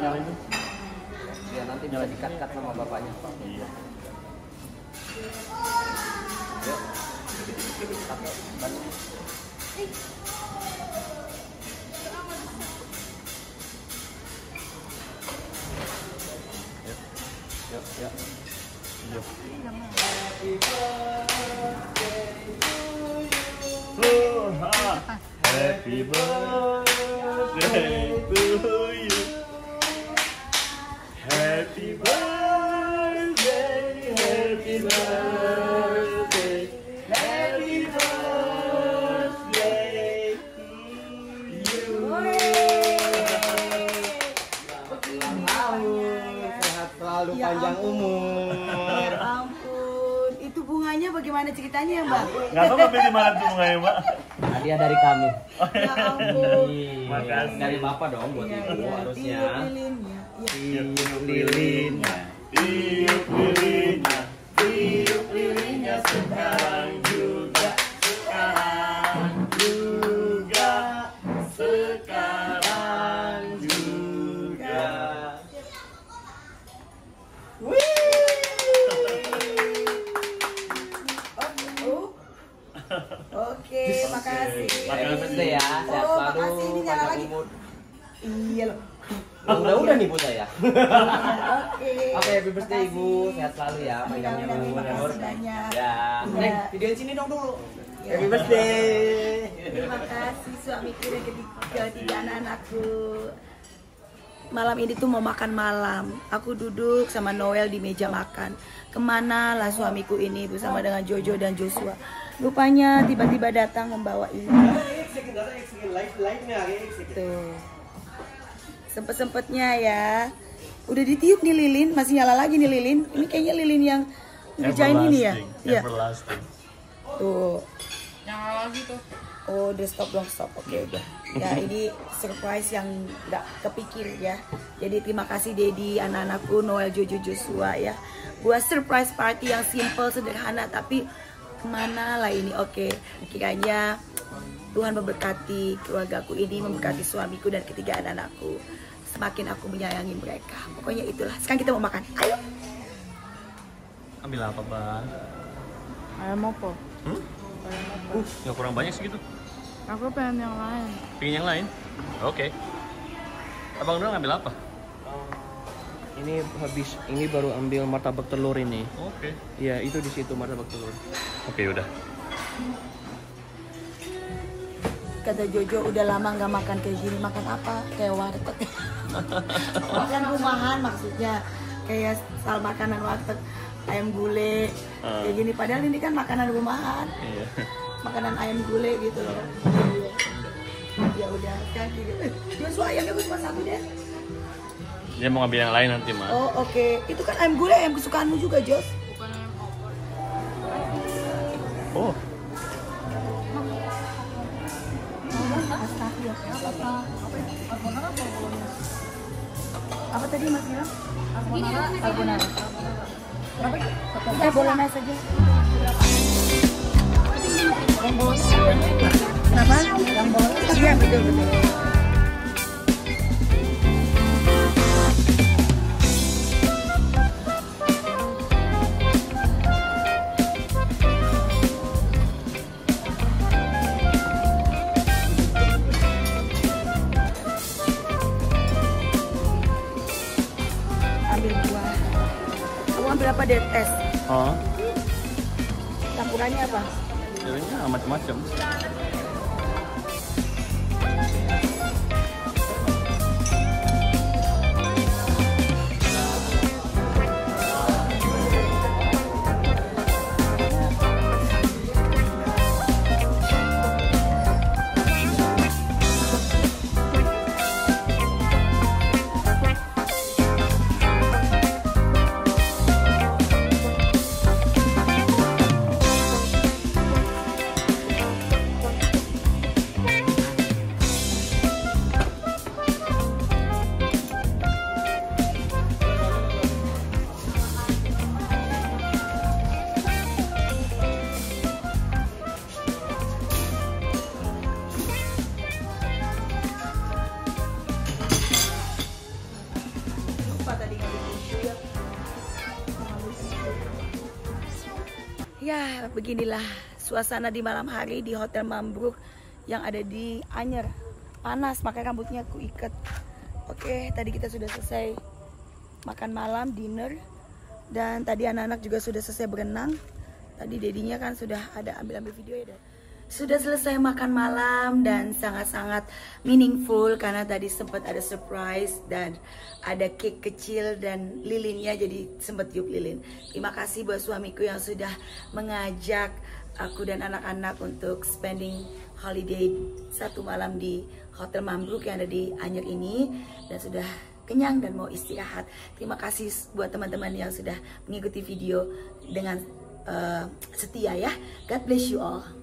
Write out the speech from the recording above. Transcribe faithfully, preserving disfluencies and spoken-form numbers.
nyalain tuh. Ya nanti bisa dikat-kat sama bapaknya. Iya. Yuk. Satu, bantu. Yuk, yuk. Yuk. Happy birthday to you. Happy birthday, happy birthday, happy birthday to you. Selamat ulang tahun, sehat selalu, Ya panjang ampun. umur. Ya ampun, itu bunganya bagaimana ceritanya ya Mbak? Nggak tahu ngambil di mana tuh bunganya, Mbak? Hadiah dari kami. Ya ampun. Makasih. Dari bapak dong buat Iya, ibu iya. harusnya. Tiup lilinnya. Iya. Tiup lilinnya. Tiup lilinnya, tiup lilinnya sekarang juga, sekarang juga, sekarang juga. Oh. Oke, makasih. Happy birthday ya, sehat Oh, selalu, makasih. Ini nyala panjang lagi. umur. Iya loh. Oh, udah-udah nih bu saya. Oke. Oke, happy birthday ibu, Makasih. sehat selalu ya, panjang Amin, amin, umur. makasih banyak. Ya, Iya. Neng, videoin sini dong dulu. Iya. Happy birthday. Terima kasih suamiku dan ketiga tiga anak-anakku. Malam ini tuh mau makan malam. Aku duduk sama Noel di meja makan. Kemana lah suamiku ini bersama dengan Jojo dan Joshua. Rupanya tiba-tiba datang membawa ini. Tuh. Sempet-sempetnya ya. Udah ditiup nih lilin, masih nyala lagi nih lilin. Ini kayaknya lilin yang ngerjain ini ya. Iya. Everlasting. Tuh. Nyala lagi tuh. Oh, udah stop dong, stop. Oke, udah. Ya, ini surprise yang nggak kepikir ya. Jadi terima kasih Dedi, anak-anakku, Noel, Jojo, Joshua ya. Buat surprise party yang simple, sederhana, tapi kemana lah ini? Oke, kiranya Tuhan memberkati keluargaku ini, memberkati suamiku dan ketiga anak-anakku. Semakin aku menyayangi mereka. Pokoknya itulah. Sekarang kita mau makan. Ayo. Ambil apa, Bang? Ayam apa? Hmm? Uh, nggak kurang banyak segitu. Aku pengen yang lain. Pengen yang lain? Oke. Abang Donald ngambil apa? Ini habis, ini baru ambil martabak telur ini. Oke. Ya, itu di situ martabak telur. Oke, udah. Kata Jojo udah lama nggak makan kayak gini. Makan apa? Kayak warteg. Makan rumahan maksudnya. Kayak sal makanan warteg, ayam gulai Uh. kayak gini. Padahal ini kan makanan rumahan, Iya. makanan ayam gulai gitu loh. Ya udah kan gitu. Eh, Joshua ayamnya gue cuma satu deh. Dia mau ngambil yang lain nanti, Mas. Oh oke, itu kan ayam gulai ayam kesukaanmu juga Jos. Bukan ayam opor. Oh, Astagfirullah. Apa tadi Mas bilang? Carbonara. Carbonara. Berapa? Ya bolognese saja. Kenapa? Yang bolognese. Iya betul betul. Ambil buah. Kamu ambil apa deh tes? oh, Campurannya apa? jadinya macam-macam. Ya, beginilah suasana di malam hari di Hotel Mambruk yang ada di Anyer. Panas, makanya rambutnya aku ikat. Oke, tadi kita sudah selesai makan malam, dinner. Dan tadi anak-anak juga sudah selesai berenang. Tadi dedinya kan sudah ada ambil-ambil video ya. Sudah selesai makan malam dan sangat-sangat meaningful karena tadi sempat ada surprise dan ada cake kecil dan lilinnya, jadi sempat tiup lilin. Terima kasih buat suamiku yang sudah mengajak aku dan anak-anak untuk spending holiday satu malam di Hotel Mambruk yang ada di Anyer ini, dan sudah kenyang dan mau istirahat. Terima kasih buat teman-teman yang sudah mengikuti video dengan uh, setia ya. God bless you all.